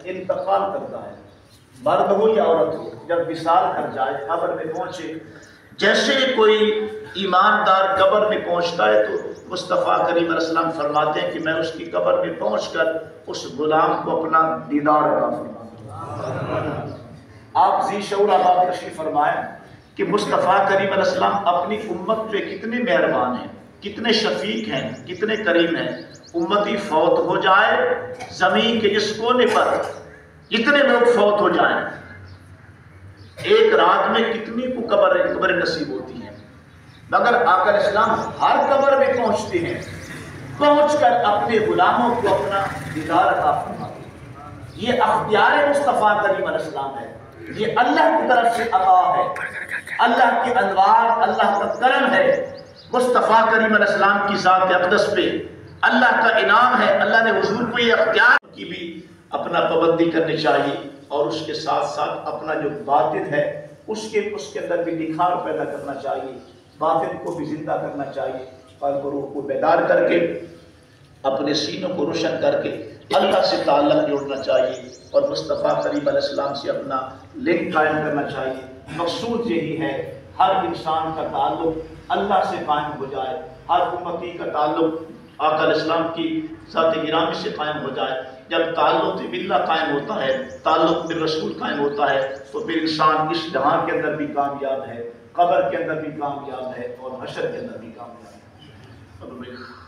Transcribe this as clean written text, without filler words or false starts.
انتقال کرتا ہے، مرد ہو یا عورت ہو، جب وصال کر جائے، قبر میں پہنچے، جیسے کوئی ایماندار قبر میں پہنچتا ہے تو مصطفیٰ کریم علیہ السلام فرماتے ہیں کہ میں اس کی قبر میں پہنچ کر اس غلام کو اپنا دیدار عطا فرماتا ہوں۔ آپ ذی شعور آباد تشریف فرمائیں کہ مصطفیٰ کریم علیہ السلام اپنی امت پہ کتنے مہربان ہیں، کتنے شفیق ہیں، کتنے کریم ہیں۔ امتی فوت ہو جائے، زمین کے اس کونے پر کتنے لوگ فوت ہو جائیں، ایک رات میں کتنی کو قبر نصیب ہوتی ہے، مگر آقا علیہ السلام ہر قبر میں پہنچتے ہیں، پہنچ کر اپنے غلاموں کو اپنا دیدار عطا فرماتے ہیں۔ یہ اختیار مصطفیٰ کریم علیہ السلام ہے، یہ اللہ کی طرف سے عطا ہے، اللہ کے انوار، اللہ کا کرم ہے۔ مصطفیٰ کریم علیہ السلام کی ذات اقدس پہ اللہ کا انعام ہے، اللہ نے حضور کو یہ اختیار کی بھی اپنا پابندی کرنی چاہیے، اور اس کے ساتھ ساتھ اپنا جو باطن ہے اس کے اندر بھی نکھار پیدا کرنا چاہیے، باطن کو بھی زندہ کرنا چاہیے، قلب و روح کو بیدار کر کے اپنے سینوں کو روشن کر کے اللہ سے تعلق جوڑنا چاہیے، اور مصطفیٰ کریم علیہ السلام سے اپنا لنک قائم کرنا چاہیے۔ مقصود یہی ہے ہر انسان کا تعلق اللہ سے قائم ہو جائے، ہر امتی کا تعلق آقا علیہ السلام کی ذات گرامی سے قائم ہو جائے۔ جب تعلق باللہ قائم ہوتا ہے، تعلق بالرسول قائم ہوتا ہے، تو پھر انسان اس جہان کے اندر بھی کامیاب ہے، قبر کے اندر بھی کامیاب ہے، اور حشر کے اندر بھی کامیاب ہے۔